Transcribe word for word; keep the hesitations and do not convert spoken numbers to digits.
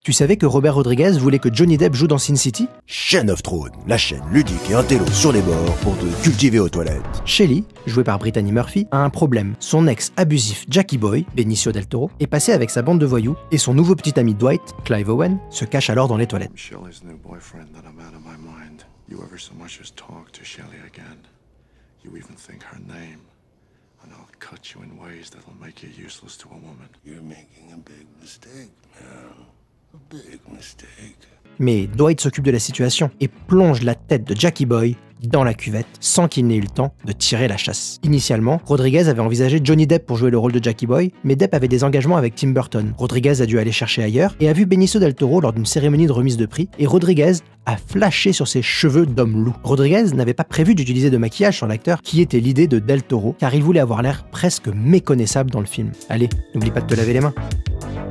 Tu savais que Robert Rodriguez voulait que Johnny Depp joue dans Sin City? Chaîne of Thrones, la chaîne ludique et intello sur les bords pour te cultiver aux toilettes. Shelly, jouée par Brittany Murphy, a un problème. Son ex abusif Jackie Boy, Benicio del Toro, est passé avec sa bande de voyous et son nouveau petit ami Dwight, Clive Owen, se cache alors dans les toilettes. Shelley's new boyfriend that I'm out of my mind. You ever so much as talk to Shelley again. You even think her name. And I'll cut you in ways that'll make you useless to a woman. You're making a big mistake, man. A big mistake. Mais Dwight s'occupe de la situation et plonge la tête de Jackie Boy dans la cuvette sans qu'il n'ait eu le temps de tirer la chasse. Initialement, Rodriguez avait envisagé Johnny Depp pour jouer le rôle de Jackie Boy, mais Depp avait des engagements avec Tim Burton. Rodriguez a dû aller chercher ailleurs et a vu Benicio del Toro lors d'une cérémonie de remise de prix, et Rodriguez a flashé sur ses cheveux d'homme loup. Rodriguez n'avait pas prévu d'utiliser de maquillage sur l'acteur, qui était l'idée de del Toro, car il voulait avoir l'air presque méconnaissable dans le film. Allez, n'oublie pas de te laver les mains.